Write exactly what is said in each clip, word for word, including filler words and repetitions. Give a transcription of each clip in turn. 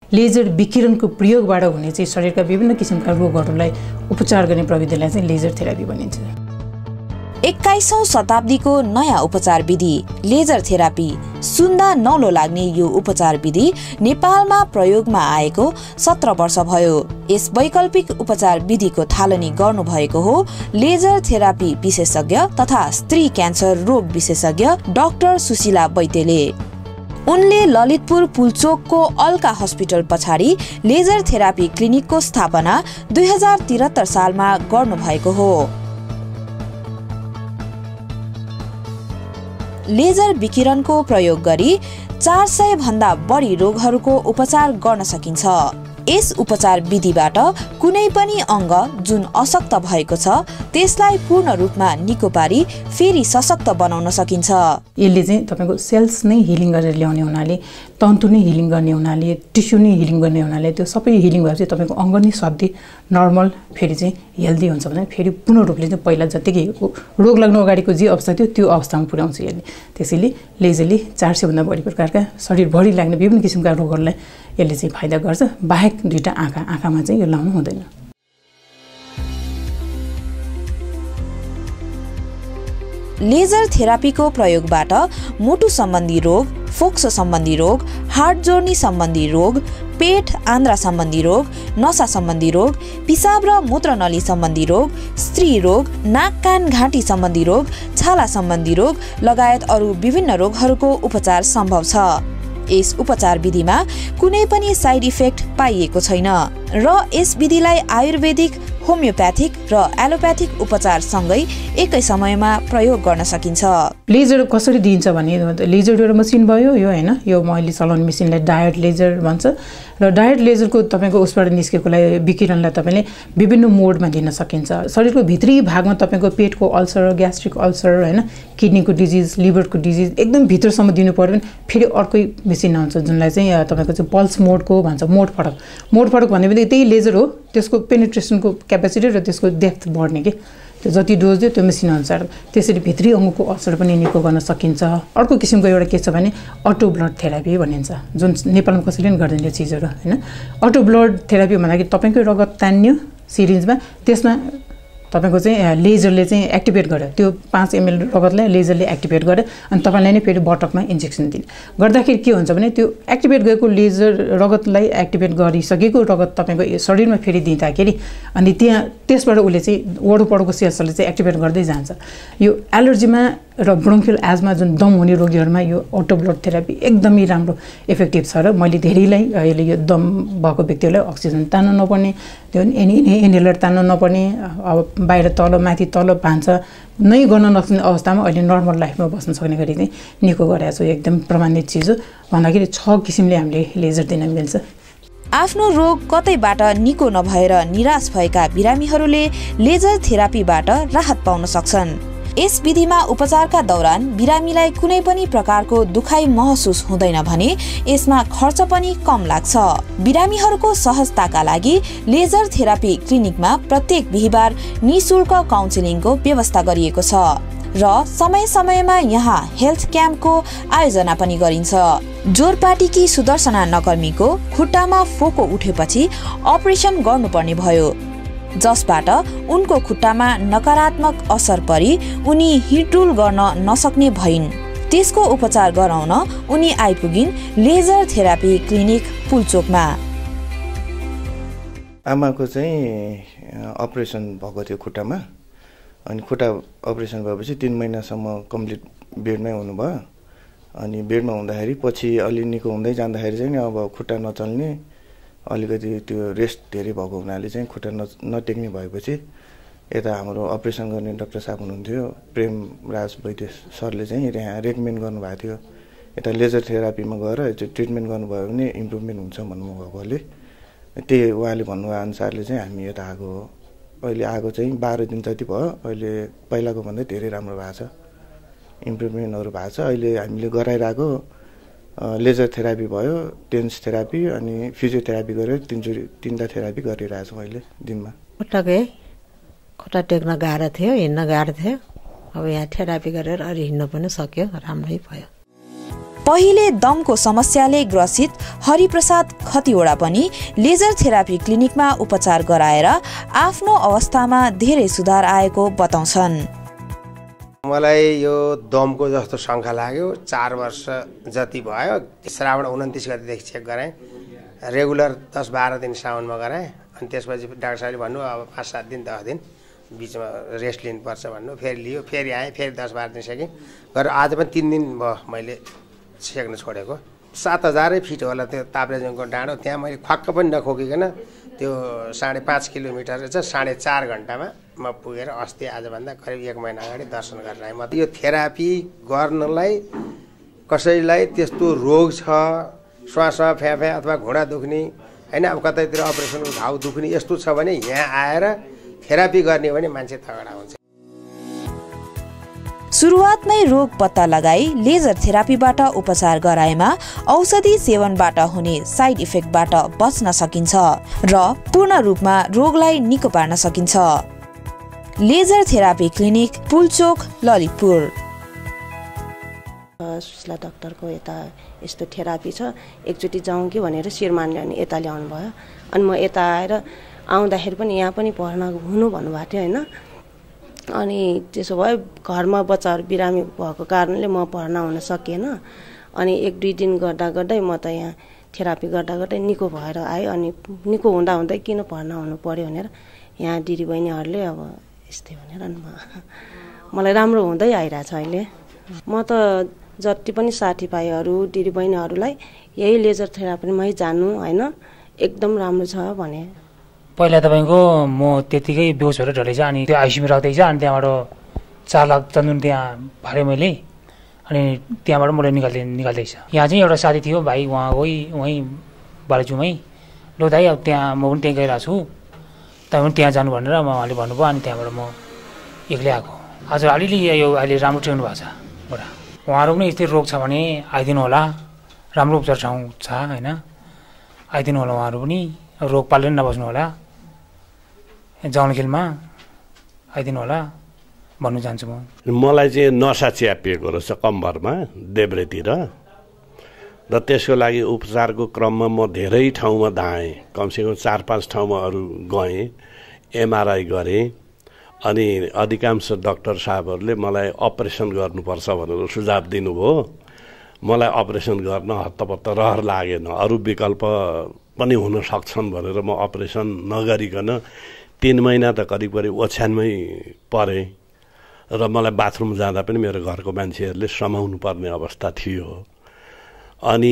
Laser विकिरणको प्रयोगबाट हुने चाहिँ शरीरका विभिन्न किसिमका रोगहरूलाई उपचार गर्ने प्रविधिलाई चाहिँ लेजर थेरापी भनिन्छ। एक्काइसौं शताब्दीको नयाँ उपचार विधि लेजर थेरापी। सुन्दा नौलो लाग्ने यो उपचार विधि नेपालमा प्रयोगमा आएको सत्र वर्ष भयो। यस वैकल्पिक उपचार विधिको थालनी गर्नुभएको हो लेजर थेरापी विशेषज्ञ तथा स्त्री क्यान्सर रोग विशेषज्ञ डाक्टर सुशीला वैद्यले। उनले ललितपुर पुलचोकको अल्का हस्पिटल पछाडि लेजर थेरापी क्लिनिकको स्थापना दुई हजार त्रिहत्तर सालमा गर्नुभएको हो। लेजर विकिरणको प्रयोग गरी चार सय भन्दा बढी रोगहरूको उपचार गर्न सकिन्छ। यस उपचार विधिबाट कुनै पनि अङ्ग जुन अशक्त भएको छ त्यसलाई पूर्ण रूपमा निको पारी फेरि सशक्त बनाउन सकिन्छ। यसले चाहिँ तपाईको सेल्स नै हिलिङ गरेर ल्याउने हुनाले, तन्तु नै हिलिङ गर्ने हुनाले, टिस्यु नै हिलिङ गर्ने हुनाले त्यो सबै हिलिङ भएपछि तपाईको अङ्ग नै सधैँ नर्मल फेरि चाहिँ हेल्दी हुन्छ भने फेरि पूर्ण रूपले चाहिँ पहिला जतिकै रोग लाग्नु अगाडिको जे अवस्था थियो त्यो अवस्थामा पुर्याउँछ यसले। त्यसैले लेजरले चार सय भन्दा बढी प्रकारका शरीरभरि लाग्ने विभिन्न किसिमका रोगहरूलाई यसले चाहिँ फाइदा गर्छ। बाहेक दुईटा आँखा आँखामा चाहिँ यो लाउनु हुँदैन। लेजर थेरापीको प्रयोगबाट मुटु सम्बन्धी रोग, फोक्सो सम्बन्धी रोग, हार्ट जोर्नी सम्बन्धी रोग, पेट आन्द्रा सम्बन्धी रोग, नसा सम्बन्धी रोग, पिसाब र मूत्रनली सम्बन्धी रोग, स्त्री रोग, नाक कान घाँटी सम्बन्धी रोग, छाला सम्बन्धी रोग लगायत अरू विभिन्न रोगहरूको उपचार सम्भव छ। यस उपचार विधिमा कुनै पनि साइड इफेक्ट पाइएको छैन र यस विधिलाई आयुर्वेदिक, होमियोप्याथिक र एलोप्याथिक उपचार सँगै एकै समयमा प्रयोग गर्न सकिन्छ। लेजर कसरी दिइन्छ भने लेजर एउटा मसिन भयो यो हैन, यो मैले चलाउने मसिनलाई डायरेक्ट लेजर भन्छ र डायरेक्ट लेजरको तपाईको उसबाट निस्केकोलाई विकिरणलाई तपाईले विभिन्न मोडमा दिन सकिन्छ। शरीरको भित्री भागमा तपाईको पेटको अल्सर, ग्यास्ट्रिक अल्सर हैन, किडनीको डिजिज, लिभरको डिजिज एकदम भित्रसम्म दिनु पर्यो भने फेरि अर्कै मेसिन हुन्छ जुनलाई चाहिँ तपाईको चाहिँ पल्स मोडको भन्छ। मोड फरक मोड फरक भन्ने बित्तिकै त्यही लेजर हो, त्यसको पेनिट्रेसनको क्यापेसिटी र त्यसको डेप्थ बढ्ने के त्यो जति डोज दियो त्यो मेसिन अनुसार त्यसरी भित्री अङ्गको असर पनि निको गर्न सकिन्छ। अर्को किसिमको एउटा के छ भने अटो ब्लड थेरापी भनिन्छ, जुन नेपालमा कसैले पनि गर्दैन यो चिजहरू हैन। अटो ब्लड थेरापी भन्दाखेरि तपाईकै रगत तान्यो सिरिन्जमा, त्यसमा तपाईको चाहिँ लेजरले चाहिँ एक्टिभेट गर्यो, त्यो पाँच एमएल रगतलाई लेजरले एक्टिभेट गर्यो अनि तपाईलाई नै फेरि बटकमा इन्जेक्सन दिने गर्दाखेरि के हुन्छ भने त्यो एक्टिभेट गरेको लेजर रगतलाई एक्टिभेट गरिसकेको रगत तपाईको शरीरमा फेरि दिँदाखेरि अनि त्यहाँ त्यसबाट उसले चाहिँ वडुपडको सेल्सहरूले चाहिँ एक्टिभेट गर्दै जान्छ। यो एलर्जीमा र ब्रोन्कियल एजमा जुन दम हुने रोगीहरूमा यो अटो ब्लड थेरापी एकदमै राम्रो इफेक्टिभ छ र मैले धेरैलाई अहिले यो दम भएको व्यक्तिहरूलाई अक्सिजन तान्नु नपर्ने, त्यो एनी इनहेलर तान्नु नपर्ने, अब बाहिर तल माथि तल भान्सा नै गर्न नसक्ने अवस्थामा अहिले नर्मल लाइफमा बस्न सक्ने गरी चाहिँ निको गरेको छु। एकदम प्रमाणित चिज हो भन्दाखेरि छ किसिमले हामीले लेजर दिन मिल्छ। आफ्नो रोग कतैबाट निको नभएर निराश भएका बिरामीहरूले लेजर थेरापीबाट राहत पाउन सक्छन्। यस विधिमा उपचारका दौरान बिरामीलाई कुनै पनि प्रकारको दुखाइ महसुस हुँदैन भने यसमा खर्च पनि कम लाग्छ। बिरामीहरूको सहजताका लागि लेजर थेरापी क्लिनिकमा प्रत्येक बिहीबार निशुल्क काउन्सिलिङको व्यवस्था गरिएको छ र समय समयमा यहाँ हेल्थ क्याम्पको आयोजना पनि गरिन्छ। जोरपाटीकी सुदर्शना नकर्मीको खुट्टामा फोको उठेपछि अपरेसन गर्नुपर्ने भयो, जसबाट उनको खुट्टामा नकारात्मक असर परी उनी हिँडडुल गर्न नसक्ने भइन्। त्यसको उपचार गराउन उनी आइपुगिन् लेजर थेरापी क्लिनिक पुलचोकमा। आमाको चाहिँ अपरेसन भएको थियो खुट्टामा, अनि खुट्टा अपरेसन भएपछि तीन महिनासम्म कम्प्लिट बेडमै हुनुभयो। अनि बेडमा हुँदाखेरि पछि अलि निको हुँदै जाँदाखेरि चाहिँ अब खुट्टा नचल्ने, अलिकति त्यो रेस्ट धेरै भएको हुनाले चाहिँ खुट्टा न नटेक्ने भएपछि यता हाम्रो अपरेसन गर्ने डाक्टर साहब हुनुहुन्थ्यो प्रेम राज वैद्य सरले चाहिँ यहाँ रेकमेन्ड गर्नुभएको थियो यता लेजर थेरापीमा गएर ट्रिटमेन्ट गर्नुभयो भने इम्प्रुभमेन्ट हुन्छ भन्नुभएकोले त्यही उहाँले भन्नुभयो अनुसारले चाहिँ हामी यता आएको हो। अहिले आएको चाहिँ बाह्र दिन जति भयो, अहिले पहिलाको भन्दा धेरै राम्रो भएको छ, इम्प्रुभमेन्टहरू भएको छ। अहिले हामीले गराइरहेको लेजर थेरापी भयो, टेन्स थेरापी अनि फिजियोथेरापी गरेर तिनचोटि तिनवटा थेरापी गरिरहेको छु अहिले दिनमा। खुट्टाकै खुट्टा टेक्न गाह्रो थियो, हिँड्न गाह्रो थियो, अब यहाँ थेरापी गरेर अहिले हिँड्न पनि सक्यो, राम्रै भयो। पहिले दमको समस्याले ग्रसित हरिप्रसाद खतिवडा पनि लेजर थेरापी क्लिनिकमा उपचार गराएर आफ्नो अवस्थामा धेरै सुधार आएको बताउँछन्। मलाई यो दमको जस्तो शङ्का लाग्यो। चार वर्ष जति भयो। श्रावण उन्तिस गतिदेखि चेक गराएँ। रेगुलर दस बाह्र दिन साउनमा गराएँ। अनि त्यसपछि डाक्टर साहबले भन्नु अब पाँच सात दिन दस दिन बिचमा रेस्ट लिनुपर्छ भन्नु। फेरि लियो, फेरि आएँ, फेरि दस बाह्र दिन सेकेँ गरेर आज पनि तिन दिन भयो मैले सेक्न छोडेको। सात हजारै फिट होला त्यो ताप्लेजुङको डाँडो। त्यहाँ मैले खक्क पनि नखोकिकन त्यो साढे पाँच किलोमिटर चाहिँ साढे चार घन्टामा म पुगेर अस्ति आजभन्दा करिब एक महिना अगाडि दर्शन गरेर आएँ। म यो थेरापी गर्नलाई कसैलाई त्यस्तो रोग छ, श्वास फ्या फ्या अथवा घुँडा दुख्ने होइन, अब कतैतिर अपरेसनको घाउ दुख्ने यस्तो छ भने यहाँ आएर थेरापी गर्ने भने मान्छे तगडा हुन्छ। सुरुवातमै रोग पत्ता लगाई लेजर थेरापीबाट उपचार गराएमा औषधि सेवनबाट हुने साइड इफेक्टबाट बच्न सकिन्छ र पूर्ण रूपमा रोगलाई निको पार्न सकिन्छ। Laser therapy clinic Pulchowk Lalitpur. Sushila डाक्टरको यता यस्तो थेरापी छ, एकचोटि जाउँ कि भनेर शिरमानले अनि यता ल्याउनु भयो। अनि म यता आएर आउँदाखेरि पनि यहाँ पनि भर्ना हुनु भन्नुभएको थियो होइन। अनि त्यसो भयो घरमा बच्चाहरू बिरामी भएको कारणले म भर्ना हुन सकेन। अनि एक दुई दिन गर्दा गर्दै म त यहाँ थेरापी गर्दा गर्दै निको भएर आएँ। अनि निको हुँदा हुँदै किन भर्ना हुनु पर्यो भनेर यहाँ दिदीबहिनीहरूले अब यस्तै भनेर म मलाई राम्रो हुँदै आइरहेछ अहिले। म त जति पनि साथीभाइहरू दिदीबहिनीहरूलाई यही लेजर थेरापीमै जानु होइन, एकदम राम्रो छ भने। पहिला तपाईँको म त्यतिकै बेहोस भएर ढलेछ। अनि त्यो आइसियुमा राख्दैछ। अनि त्यहाँबाट चार लाख चन्दन त्यहाँ फालेँ मैले। अनि त्यहाँबाट मलाई निकाल्दै निकाल्दैछ। यहाँ चाहिँ एउटा साथी थियो भाइ, उहाँ गई उहीँ बालजुमै, लो दाइ अब त्यहाँ म पनि त्यहीँ गइरहेको छु, तपाईँ पनि त्यहाँ जानु भनेर म उहाँले भन्नुभयो। अनि त्यहाँबाट म एक्लै आएको। आज अलिअलि यो अहिले राम्रो ट्रेन्ड भएको छ बडा। उहाँहरू पनि यस्तै रोग छ भने आइदिनु होला, राम्रो उपचार ठाउँ छ होइन, आइदिनु होला उहाँहरू पनि, रोग पालेर नबस्नु होला, जवलखेलमा आइदिनु होला भन्नु चाहन्छु म। मलाई चाहिँ नसा च्यापिएको रहेछ कम्मरमा देब्रेतिर, र त्यसको लागि उपचारको क्रममा म धेरै ठाउँमा धाएँ। कमसेकम चार पाँच ठाउँमा अरू गएँ, एमआरआई गरेँ। अनि अधिकांश डाक्टर साहबहरूले मलाई अपरेसन गर्नुपर्छ भनेर सुझाव दिनुभयो। मलाई अपरेसन गर्न हत्तपत्त रहर लागेन, अरू विकल्प पनि हुन सक्छन् भनेर म अपरेसन नगरिकन तीन महिना त करिब करिब ओछ्यानमै परेँ। र मलाई बाथरुम जाँदा पनि मेरो घरको मान्छेहरूले समाउनु पर्ने अवस्था थियो। अनि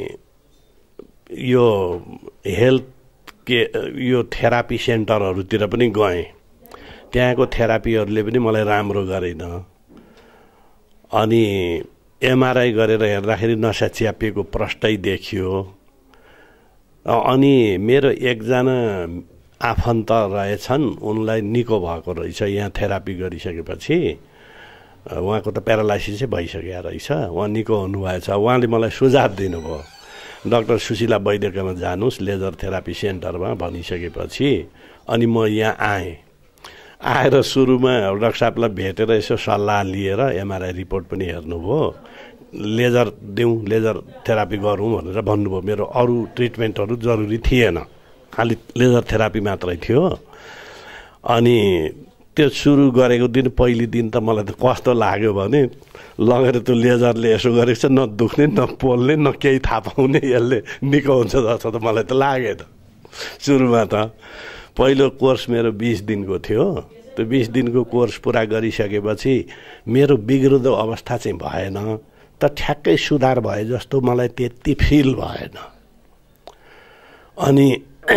यो हेल्थ के यो थेरापी सेन्टरहरूतिर पनि गएँ, त्यहाँको थेरापीहरूले पनि मलाई राम्रो गरेन। अनि एमआरआई गरेर हेर्दाखेरि नसा च्यापिएको प्रष्टै देखियो। अनि मेरो एकजना आफन्त रहेछन्, उनलाई निको भएको रहेछ यहाँ थेरापी गरिसकेपछि। उहाँको त प्यारालाइसिसै भइसकेको रहेछ, उहाँ निको हुनुभएछ। उहाँले मलाई सुझाव दिनुभयो डाक्टर सुशीला वैद्यकोमा जानुहोस् लेजर थेरापी सेन्टरमा भनिसकेपछि। अनि म यहाँ आएँ। आएर सुरुमा डाक्टर साहबलाई भेटेर यसो सल्लाह लिएर एमआरआई रिपोर्ट पनि हेर्नुभयो, लेजर दिउँ लेजर थेरापी गरौँ भनेर भन्नुभयो। मेरो अरू ट्रिटमेन्टहरू जरुरी थिएन, खालि लेजर थेरापी मात्रै थियो। अनि त्यो सुरु गरेको दिन पहिलो दिन त मलाई त कस्तो लाग्यो भने लगेर त्यो लेजरले यसो गरेको छ, न दुख्ने न पोल्ने न केही थाहा पाउने, यसले निको हुन्छ जस्तो त मलाई त लागेन सुरुमा त। पहिलो कोर्स मेरो बिस दिनको थियो। त्यो बिस दिनको कोर्स पुरा गरिसकेपछि मेरो बिग्रिँदो अवस्था चाहिँ भएन, त ठ्याक्कै सुधार भए जस्तो मलाई त्यति फिल भएन। अनि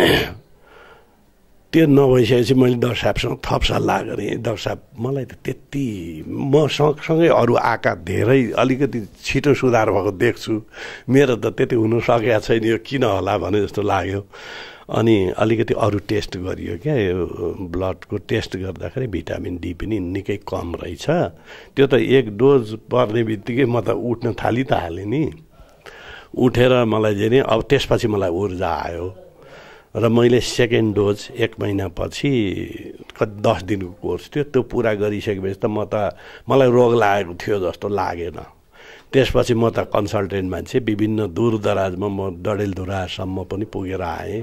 त्यो नभइसकेपछि मैले डाक्टर साहबसँग थप सल्लाह गरेँ। डाक्टर साहब मलाई त त्यति म सँगसँगै अरू आएका धेरै अलिकति छिटो सुधार भएको देख्छु, मेरो त त्यति हुनु सकेको छैन, यो किन होला भने जस्तो लाग्यो। अनि अलिकति अरू टेस्ट गरियो क्या, यो ब्लडको टेस्ट गर्दाखेरि भिटामिन डी पनि निकै कम रहेछ। त्यो त एक डोज पर्ने बित्तिकै म त उठ्न थालि त हालेँ नि। उठेर मलाई जे नि अब त्यसपछि मलाई ऊर्जा आयो र मैले सेकेन्ड डोज एक महिनापछि दस दिनको कोर्स थियो, त्यो पुरा गरिसकेपछि त म त मलाई रोग लागेको थियो जस्तो लागेन। त्यसपछि म त कन्सल्टेन्ट मान्छे, विभिन्न दूरदराजमा म डडेलधुरासम्म पनि पुगेर आएँ।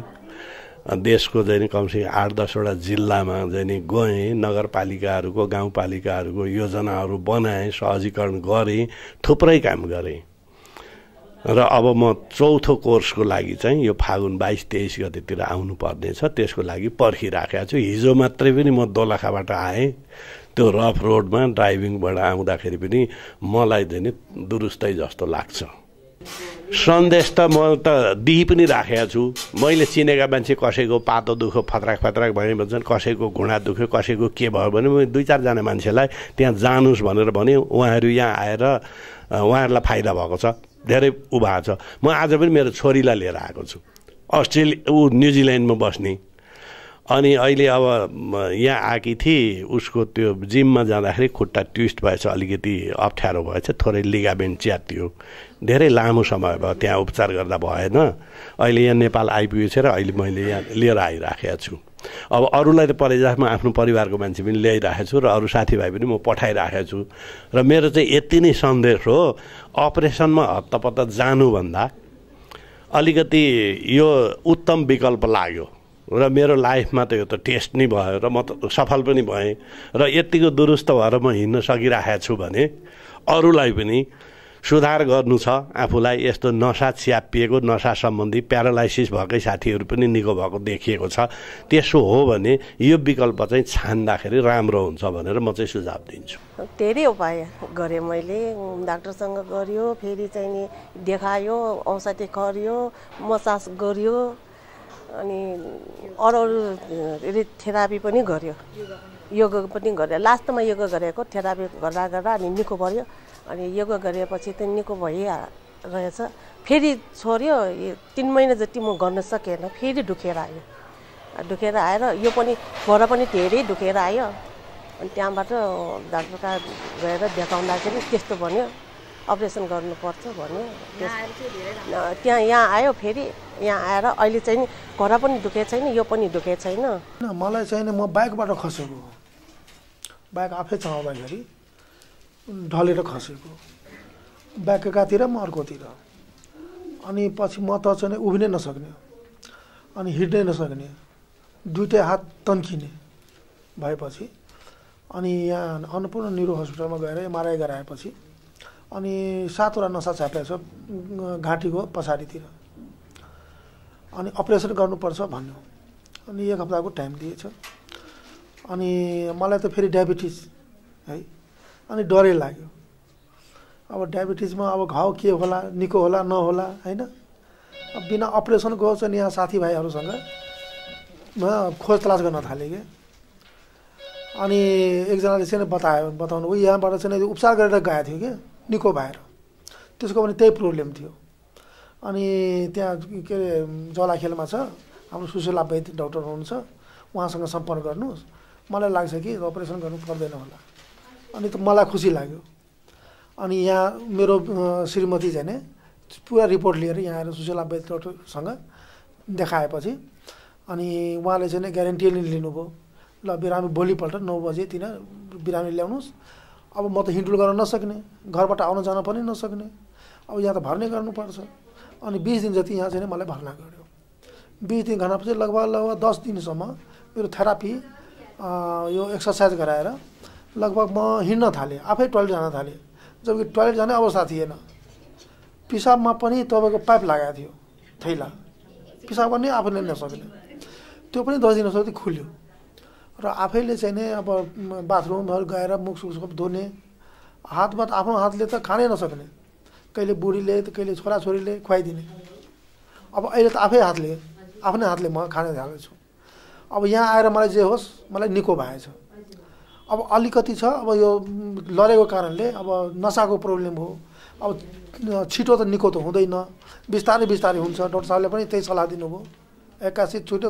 देशको चाहिँ कमसेकम आठ दसवटा जिल्लामा चाहिँ गएँ, नगरपालिकाहरूको गाउँपालिकाहरूको योजनाहरू बनाएँ, सहजीकरण गरेँ, थुप्रै काम गरेँ। र अब म चौथो कोर्सको लागि चाहिँ यो फागुन बाइस तेइस गतितिर आउनुपर्ने छ, त्यसको लागि पर्खिराखेको छु। हिजो मात्रै पनि म दोलखाबाट आएँ, त्यो रफ रोडमा ड्राइभिङबाट आउँदाखेरि पनि मलाई चाहिँ दुरुस्तै जस्तो लाग्छ। सन्देश त म त दिइ पनि राखेको छु। मैले चिनेका मान्छे कसैको पातो दुख्यो, फत्राक फत्राक भयो भन्छन्, कसैको घुँडा दुख्यो, कसैको के भयो भने म दुई चारजना मान्छेलाई त्यहाँ जानुहोस् भनेर भने उहाँहरू यहाँ आएर उहाँहरूलाई फाइदा भएको छ, धेरै उ भएको छ। म आज पनि मेरो छोरीलाई लिएर आएको छु, अस्ट्रेलिया ऊ न्युजिल्यान्डमा बस्ने। अनि अहिले अब यहाँ आएकी थिए, उसको त्यो जिममा जाँदाखेरि खुट्टा ट्विस्ट भएछ, अलिकति अप्ठ्यारो भएछ, थोरै लिगामेन्ट च्यातियो, धेरै लामो समय भयो त्यहाँ उपचार गर्दा भएन। अहिले यहाँ नेपाल आइपुगेछ र अहिले मैले यहाँ लिएर आइराखेको छु। अब अरूलाई त परेजा म आफ्नो परिवारको मान्छे पनि ल्याइराखेको छु र अरू साथीभाइ पनि म पठाइराखेको छु। र मेरो चाहिँ यति नै सन्देश हो, अपरेसनमा हत्तपत्त जानुभन्दा अलिकति यो उत्तम विकल्प लाग्यो। र मेरो लाइफमा त यो त टेस्ट नै भयो र म त सफल पनि भएँ। र यतिको दुरुस्त भएर म हिँड्न सकिरहेको छु भने अरूलाई पनि सुधार गर्नु छ। आफूलाई यस्तो नसा च्यापिएको, नसा सम्बन्धी प्यारालाइसिस भएकै साथीहरू पनि निको भएको देखिएको छ। त्यसो हो भने यो विकल्प चाहिँ छान्दाखेरि राम्रो हुन्छ भनेर म चाहिँ सुझाव दिन्छु। धेरै उपाय गरेँ मैले, डाक्टरसँग गरियो, फेरि चाहिँ नि देखायो, औषधि खरियो, मसाज गरियो, अनि अरू अरू थेरापी पनि गर्यो, योगा पनि गर्यो। लास्टमा योगा गरेको थेरापी गर्दा गर्दा अनि निको भयो। अनि योगा गरेपछि त निको भइरहेछ। फेरि छोड्यो, तिन महिना जति म गर्न सकेन, फेरि दुखेर आयो। दुखेर आएर यो पनि छोरा पनि धेरै दुखेर आयो। अनि त्यहाँबाट डाक्टर कहाँ गएर देखाउँदाखेरि त्यस्तो भन्यो, अपरेसन गर्नुपर्छ भन्यो। त्यहाँ यहाँ आयो, फेरि यहाँ आएर अहिले चाहिँ घोडा पनि दुखेको छैन, यो पनि दुखेको छैन। मलाई चाहिँ म बाइकबाट खसेको, बाइक आफै चलाउँदाखेरि ढलेर खसेको, बाइक एकातिर म अर्कोतिर। अनि पछि म त चाहिँ उभिनै नसक्ने, अनि हिँड्नै नसक्ने, दुइटै हात तन्किने भएपछि अनि यहाँ अन्नपूर्ण न्युरो हस्पिटलमा गएर एमआरआई गराएपछि अनि सातवटा नसा छापेको छ घाँटीको पछाडितिर। अनि अपरेसन गर्नुपर्छ भन्यो। अनि एक हप्ताको टाइम दिएछ। अनि मलाई त फेरि डायबिटिज है, अनि डरै लाग्यो। अब डायबिटिजमा अब घाउ के होला, निको होला नहोला होइन। अब बिना अपरेसनको चाहिँ यहाँ साथीभाइहरूसँग म खोज तलास गर्न थालेँ कि। अनि एकजनाले चाहिँ बतायो, बताउनु भयो यहाँबाट चाहिँ उपचार गरेर गएको थियो कि निको भएर, त्यसको पनि त्यही प्रब्लम थियो। अनि त्यहाँ के अरे जवालाखेलमा छ हाम्रो सुशीला वैद्य डाक्टर हुनुहुन्छ, उहाँसँग सम्पर्क गर्नुहोस्, मलाई लाग्छ कि अपरेसन गर्नु पर्दैन होला। अनि त मलाई खुसी लाग्यो। अनि यहाँ मेरो श्रीमती चाहिँ पुरा रिपोर्ट लिएर यहाँ आएर सुशीला वैद्य डाक्टरसँग देखाएपछि अनि उहाँले चाहिँ ग्यारेन्टी लिनुभयो, ल बिरामी भोलिपल्ट नौ बजे तिन बिरामी ल्याउनुहोस्। अब म त हिँडुल गर्न नसक्ने, घरबाट आउन जान पनि नसक्ने, अब यहाँ त भर्ने गर्नुपर्छ। अनि बिस दिन जति यहाँ चाहिँ मलाई भर्ना गर्यो। बिस दिन घरपछि लगभग लगभग दस दिनसम्म मेरो थेरापी यो एक्सर्साइज गराएर लगभग म हिँड्न थालेँ, आफै टोइलेट जान थालेँ। जबकि टोइलेट जाने अवस्था थिएन, पिसाबमा पनि तपाईँको पाइप लगाएको थियो, थैला, पिसाब पनि आफैले नसक्ने, त्यो पनि दस दिनसम्म खुल्यो। र आफैले चाहिँ नै अब बाथरुमहरू गएर मुख सुख धुने, हातबाट आफ्नो हातले त खानै नसक्ने, कहिले बुढीले त कहिले छोराछोरीले खुवाइदिने। अब अहिले त आफै हातले आफ्नै हातले म खान थालेछु। अब यहाँ आएर मलाई जे होस् मलाई निको भएछ। अब अलिकति छ, अब यो लडेको कारणले अब नसाको प्रब्लम हो, अब छिटो त निको त हुँदैन, बिस्तारै बिस्तारै हुन्छ। डाक्टर साहबले पनि त्यही सल्लाह दिनुभयो, एक्कासी छिटो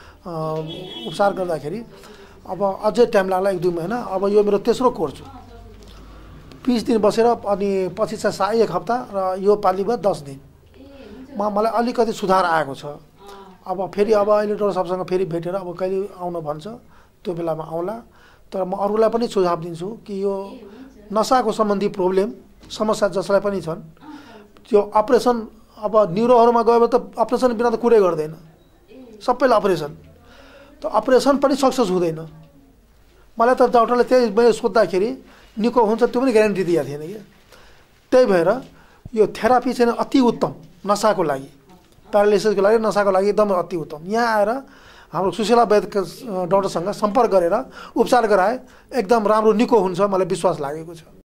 उपचार गर्दाखेरि अब अझै टाइम लाग्ला, एक दुई महिना। अब यो मेरो तेस्रो कोर्स हो, बिस दिन बसेर अनि पछि चाहिँ सा एक हप्ता र यो पालि भयो दस दिन मा मलाई अलिकति सुधार आएको छ। अब फेरि अब अहिले डाक्टर साहबसँग फेरि भेटेर अब कहिले आउन भन्छ त्यो बेलामा आउला। तर म अरूलाई पनि सुझाव दिन्छु कि यो नसाको सम्बन्धी प्रब्लम समस्या जसलाई पनि छन् त्यो अपरेसन अब न्युरोहरूमा गयो भने त अपरेसन बिना त कुरै गर्दैन, सबैलाई अपरेसन। त अपरेसन पनि सक्सेस हुँदैन। मलाई त डाक्टरले त्यही मैले सोद्धाखेरि निको हुन्छ त्यो पनि ग्यारेन्टी दिएको थिएन कि। त्यही भएर यो थेरापी चाहिँ अति उत्तम नसाको लागि, प्यारालाइसिसको लागि, नसाको लागि एकदमै अति उत्तम। यहाँ आएर हाम्रो सुशीला वैद्य डाक्टरसँग सम्पर्क गरेर उपचार गराए एकदम राम्रो निको हुन्छ, मलाई विश्वास लागेको छ।